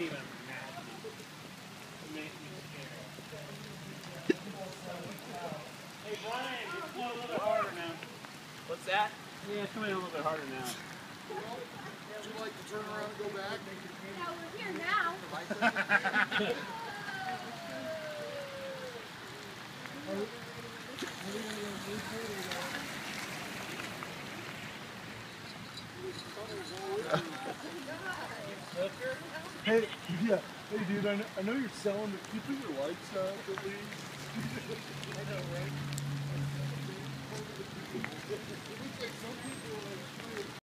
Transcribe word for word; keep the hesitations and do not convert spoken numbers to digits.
even imagine. It makes me scared. Hey Brian, it's going a little bit harder now. What's that? Yeah, it's going a little bit harder now. Would you like to turn around and go back? Yeah, we're here now. Hey, yeah. Hey, dude, I know, I know you're selling, but can you put your lights out at least? I know, right? It looks like some people are like,